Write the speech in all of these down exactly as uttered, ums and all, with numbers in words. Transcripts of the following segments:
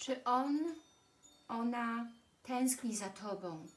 Czy on, ona tęskni za Tobą?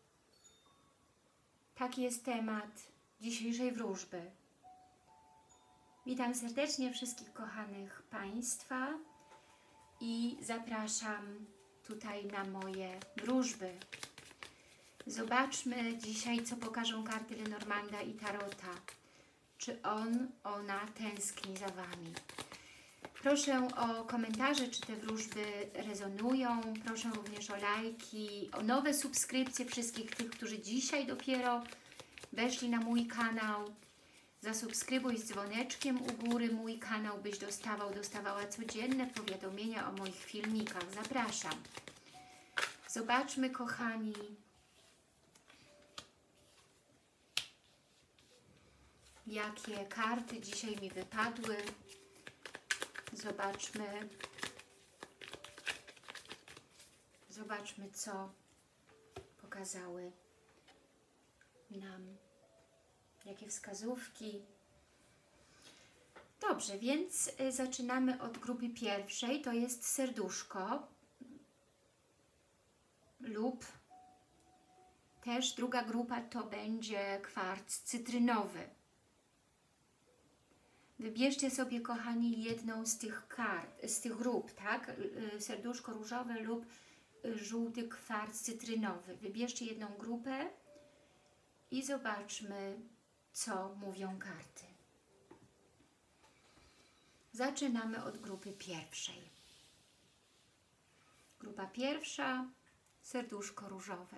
Taki jest temat dzisiejszej wróżby. Witam serdecznie wszystkich kochanych Państwa i zapraszam tutaj na moje wróżby. Zobaczmy dzisiaj, co pokażą karty Lenormanda i Tarota. Czy on, ona tęskni za Wami? Proszę o komentarze, czy te wróżby rezonują. Proszę również o lajki, o nowe subskrypcje wszystkich tych, którzy dzisiaj dopiero weszli na mój kanał. Zasubskrybuj z dzwoneczkiem u góry mój kanał, byś dostawał, dostawała codzienne powiadomienia o moich filmikach. Zapraszam. Zobaczmy, kochani, jakie karty dzisiaj mi wypadły. Zobaczmy, zobaczmy, co pokazały nam, jakie wskazówki. Dobrze, więc zaczynamy od grupy pierwszej, to jest serduszko lub też druga grupa to będzie kwarc cytrynowy. Wybierzcie sobie, kochani, jedną z tych kart, z tych grup, tak? Serduszko różowe lub żółty kwarc cytrynowy. Wybierzcie jedną grupę i zobaczmy, co mówią karty. Zaczynamy od grupy pierwszej. Grupa pierwsza, serduszko różowe.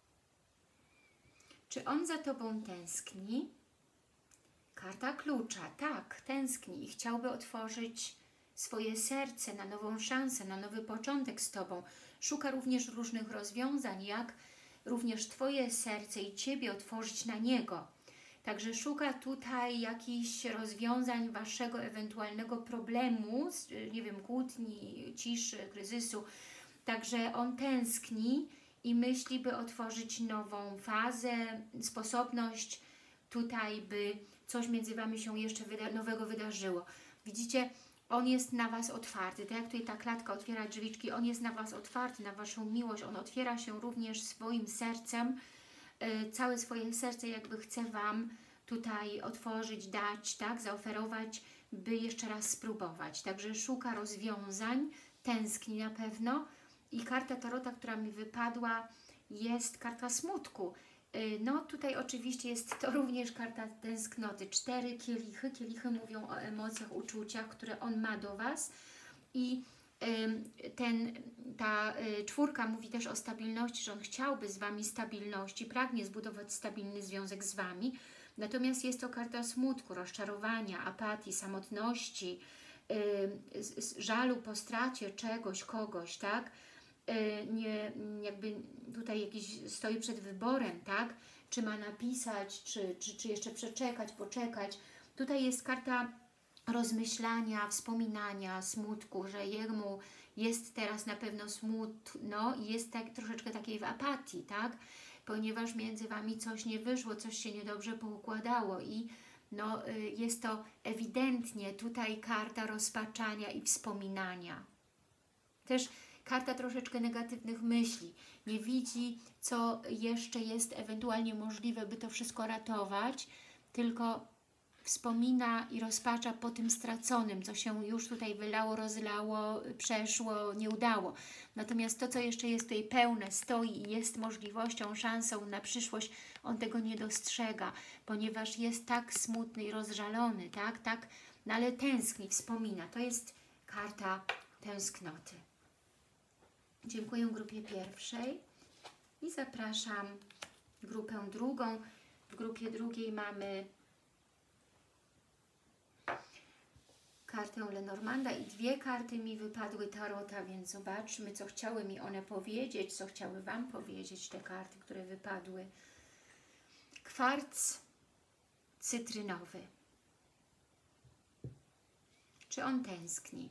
Czy on za Tobą tęskni? Karta klucza, tak, tęskni i chciałby otworzyć swoje serce na nową szansę, na nowy początek z Tobą. Szuka również różnych rozwiązań, jak również Twoje serce i Ciebie otworzyć na niego. Także szuka tutaj jakichś rozwiązań Waszego ewentualnego problemu, nie wiem, kłótni, ciszy, kryzysu. Także on tęskni i myśli, by otworzyć nową fazę, sposobność tutaj, by coś między Wami się jeszcze wyda nowego wydarzyło. Widzicie, on jest na Was otwarty. Tak jak tutaj ta klatka otwiera drzwiczki, on jest na Was otwarty, na Waszą miłość. On otwiera się również swoim sercem. Yy, całe swoje serce jakby chce Wam tutaj otworzyć, dać, tak, zaoferować, by jeszcze raz spróbować. Także szuka rozwiązań, tęskni na pewno. I karta Tarota, która mi wypadła, jest karta smutku. No tutaj oczywiście jest to również karta tęsknoty. Cztery kielichy. Kielichy mówią o emocjach, uczuciach, które on ma do Was. I ten, ta czwórka mówi też o stabilności, że on chciałby z Wami stabilności, pragnie zbudować stabilny związek z Wami. Natomiast jest to karta smutku, rozczarowania, apatii, samotności, żalu po stracie czegoś, kogoś, tak? Nie, jakby tutaj jakiś stoi przed wyborem, tak? Czy ma napisać, czy, czy, czy jeszcze przeczekać, poczekać. Tutaj jest karta rozmyślania, wspominania, smutku, że jemu jest teraz na pewno smutno i jest tak, troszeczkę takiej w apatii, tak? Ponieważ między Wami coś nie wyszło, coś się niedobrze poukładało i no, jest to ewidentnie tutaj karta rozpaczania i wspominania. Też karta troszeczkę negatywnych myśli. Nie widzi, co jeszcze jest ewentualnie możliwe, by to wszystko ratować, tylko wspomina i rozpacza po tym straconym, co się już tutaj wylało, rozlało, przeszło, nie udało. Natomiast to, co jeszcze jest tutaj pełne, stoi i jest możliwością, szansą na przyszłość, on tego nie dostrzega, ponieważ jest tak smutny i rozżalony, tak, tak, no ale tęskni, wspomina. To jest karta tęsknoty. Dziękuję grupie pierwszej i zapraszam grupę drugą. W grupie drugiej mamy kartę Lenormanda i dwie karty mi wypadły Tarota, więc zobaczmy, co chciały mi one powiedzieć, co chciały Wam powiedzieć te karty, które wypadły. Kwarc cytrynowy. Czy on tęskni?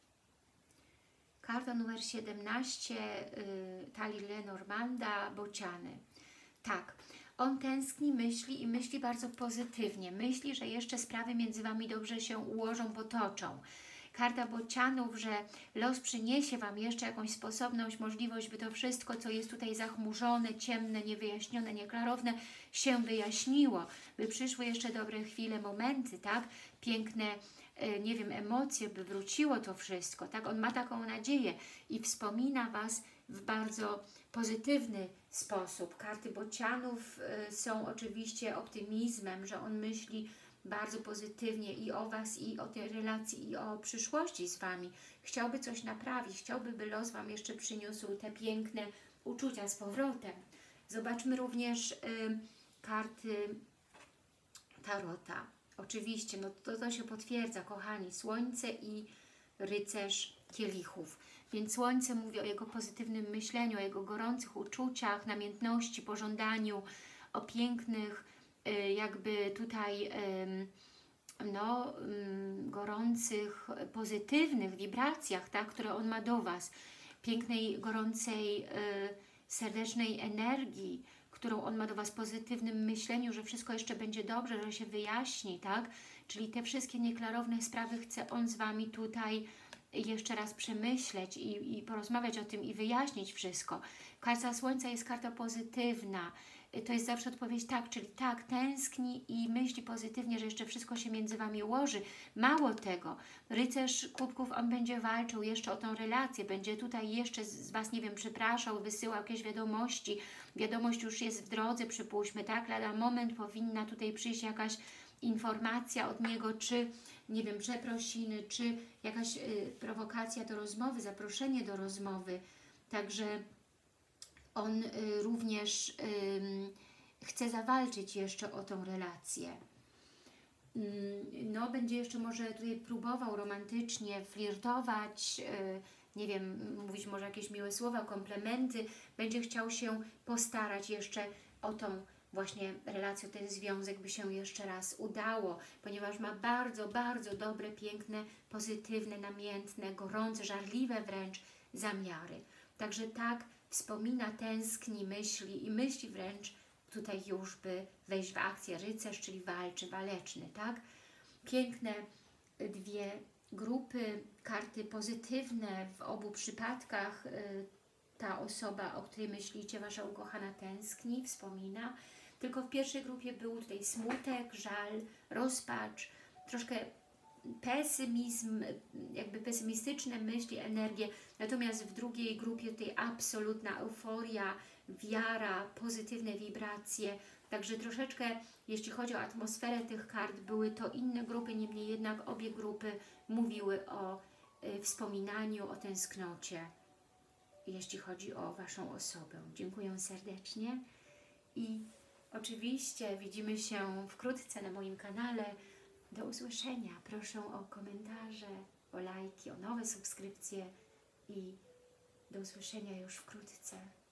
Karta numer siedemnaście, y, talii Lenormanda, bociany. Tak, on tęskni, myśli i myśli bardzo pozytywnie. Myśli, że jeszcze sprawy między Wami dobrze się ułożą, potoczą. Karta bocianów, że los przyniesie Wam jeszcze jakąś sposobność, możliwość, by to wszystko, co jest tutaj zachmurzone, ciemne, niewyjaśnione, nieklarowne, się wyjaśniło, by przyszły jeszcze dobre chwile, momenty, tak? Piękne, nie wiem, emocje, by wróciło to wszystko, tak? On ma taką nadzieję i wspomina Was w bardzo pozytywny sposób. Karty bocianów są oczywiście optymizmem, że on myśli bardzo pozytywnie i o Was, i o tej relacji, i o przyszłości z Wami. Chciałby coś naprawić, chciałby, by los Wam jeszcze przyniósł te piękne uczucia z powrotem. Zobaczmy również y, karty Tarota. Oczywiście, no to, to się potwierdza, kochani, Słońce i Rycerz Kielichów. Więc Słońce mówi o jego pozytywnym myśleniu, o jego gorących uczuciach, namiętności, pożądaniu, o pięknych, jakby tutaj no, gorących, pozytywnych wibracjach, tak, które on ma do Was. Pięknej, gorącej, serdecznej energii, którą on ma do Was, pozytywnym myśleniu, że wszystko jeszcze będzie dobrze, że się wyjaśni, tak? Czyli te wszystkie nieklarowne sprawy chce on z Wami tutaj jeszcze raz przemyśleć i, i porozmawiać o tym i wyjaśnić wszystko. Karta Słońca jest karta pozytywna. To jest zawsze odpowiedź tak, czyli tak, tęskni i myśli pozytywnie, że jeszcze wszystko się między Wami ułoży. Mało tego, Rycerz Kubków, on będzie walczył jeszcze o tą relację, będzie tutaj jeszcze z Was, nie wiem, przepraszał, wysyłał jakieś wiadomości. Wiadomość już jest w drodze, przypuśćmy, tak? Lada moment powinna tutaj przyjść jakaś informacja od niego, czy, nie wiem, przeprosiny, czy jakaś y, prowokacja do rozmowy, zaproszenie do rozmowy. Także on y, również y, chce zawalczyć jeszcze o tą relację. Y, no, będzie jeszcze może tutaj próbował romantycznie flirtować, y, nie wiem, mówić może jakieś miłe słowa, komplementy. Będzie chciał się postarać jeszcze o tą właśnie relację, ten związek, by się jeszcze raz udało, ponieważ ma bardzo, bardzo dobre, piękne, pozytywne, namiętne, gorące, żarliwe wręcz zamiary. Także tak wspomina, tęskni, myśli i myśli wręcz tutaj już, by wejść w akcję. Rycerz, czyli walczy, waleczny, tak? Piękne dwie grupy, karty pozytywne w obu przypadkach. Ta osoba, o której myślicie, Wasza ukochana, tęskni, wspomina. Tylko w pierwszej grupie był tutaj smutek, żal, rozpacz, troszkę pesymizm, jakby pesymistyczne myśli, energie. Natomiast w drugiej grupie tutaj absolutna euforia, wiara, pozytywne wibracje. Także troszeczkę, jeśli chodzi o atmosferę tych kart, były to inne grupy, niemniej jednak obie grupy mówiły o y, wspominaniu, o tęsknocie, jeśli chodzi o Waszą osobę. Dziękuję serdecznie i oczywiście widzimy się wkrótce na moim kanale. Do usłyszenia. Proszę o komentarze, o lajki, o nowe subskrypcje i do usłyszenia już wkrótce.